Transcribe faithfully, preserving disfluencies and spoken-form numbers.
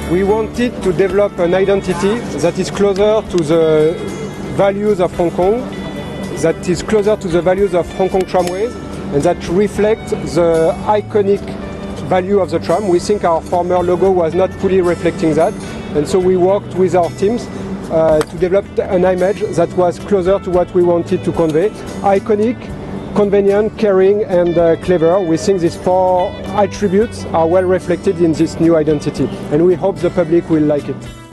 We wanted to develop an identity that is closer to the values of Hong Kong, that is closer to the values of Hong Kong tramways, and that reflects the iconic value of the tram. We think our former logo was not fully reflecting that, and so we worked with our teams uh, to develop an image that was closer to what we wanted to convey. Iconic, convenient, caring, and uh, clever. We think these four attributes are well reflected in this new identity, and we hope the public will like it.